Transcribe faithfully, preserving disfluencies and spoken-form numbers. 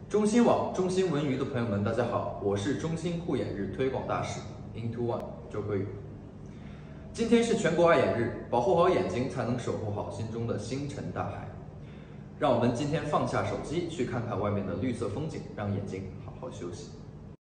中新网、中新文娱的朋友们，大家好，我是中新护眼日推广大使 Into One 周科宇。今天是全国爱眼日，保护好眼睛，才能守护好心中的星辰大海。让我们今天放下手机，去看看外面的绿色风景，让眼睛好好休息。